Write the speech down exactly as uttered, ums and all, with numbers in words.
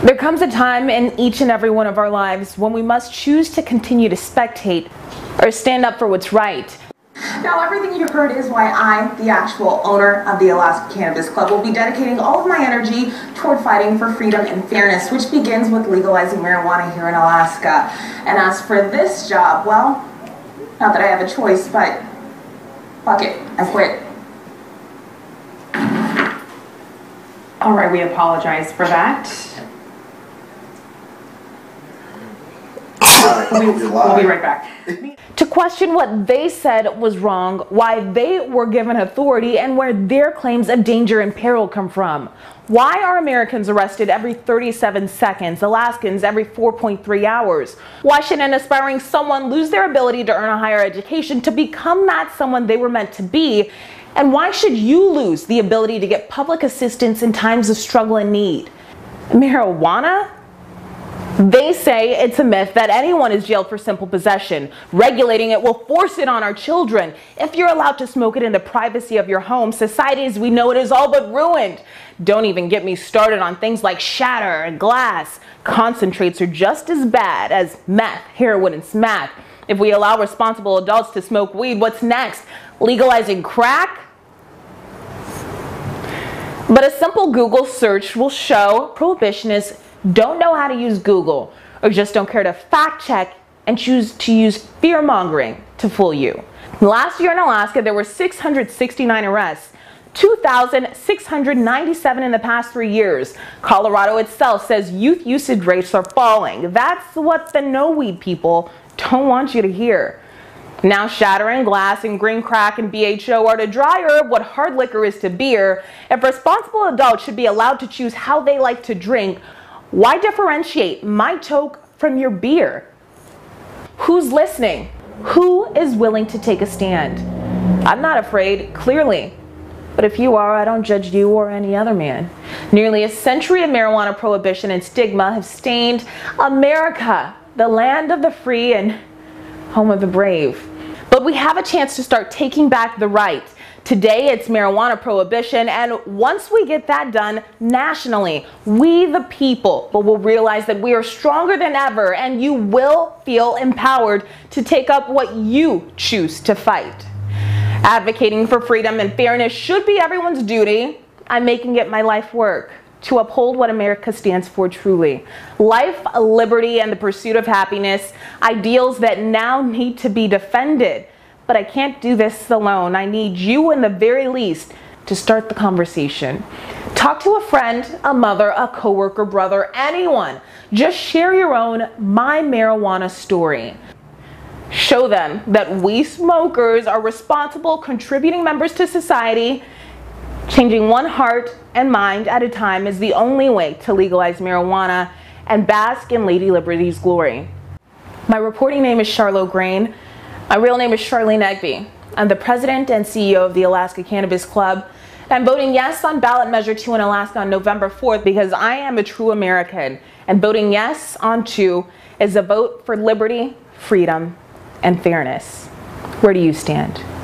There comes a time in each and every one of our lives when we must choose to continue to spectate or stand up for what's right. Now, everything you heard is why I, the actual owner of the Alaska Cannabis Club, will be dedicating all of my energy toward fighting for freedom and fairness, which begins with legalizing marijuana here in Alaska. And as for this job, well, not that I have a choice, but fuck it, I quit. All right, we apologize for that. We'll be, we'll be right back. To question what they said was wrong, why they were given authority, and where their claims of danger and peril come from. Why are Americans arrested every thirty-seven seconds, Alaskans every four point three hours? Why should an aspiring someone lose their ability to earn a higher education to become that someone they were meant to be? And why should you lose the ability to get public assistance in times of struggle and need? Marijuana? They say it's a myth that anyone is jailed for simple possession. Regulating it will force it on our children. If you're allowed to smoke it in the privacy of your home, society as we know it is all but ruined. Don't even get me started on things like shatter and glass. Concentrates are just as bad as meth, heroin, and smack. If we allow responsible adults to smoke weed, what's next? Legalizing crack? But a simple Google search will show prohibitionists don't know how to use Google, or just don't care to fact check and choose to use fear-mongering to fool you. Last year in Alaska, there were six hundred sixty-nine arrests, two thousand six hundred ninety-seven in the past three years. Colorado itself says youth usage rates are falling. That's what the no-weed people don't want you to hear. Now shattering glass and green crack and B H O are to dry herb what hard liquor is to beer. If responsible adults should be allowed to choose how they like to drink, why differentiate my toke from your beer? Who's listening? Who is willing to take a stand? I'm not afraid, clearly. But if you are, I don't judge you or any other man. Nearly a century of marijuana prohibition and stigma have stained America, the land of the free and home of the brave. But we have a chance to start taking back the right. Today it's marijuana prohibition, and once we get that done nationally, we the people will realize that we are stronger than ever, and you will feel empowered to take up what you choose to fight. Advocating for freedom and fairness should be everyone's duty. I'm making it my life work to uphold what America stands for truly. Life, liberty, and the pursuit of happiness, ideals that now need to be defended. But I can't do this alone. I need you, in the very least, to start the conversation. Talk to a friend, a mother, a coworker, brother, anyone. Just share your own My Marijuana story. Show them that we smokers are responsible, contributing members to society. Changing one heart and mind at a time is the only way to legalize marijuana and bask in Lady Liberty's glory. My reporting name is Charlotte Grain. My real name is Charlene Egby. I'm the president and C E O of the Alaska Cannabis Club. I'm voting yes on ballot measure two in Alaska on November fourth because I am a true American. And voting yes on two is a vote for liberty, freedom, and fairness. Where do you stand?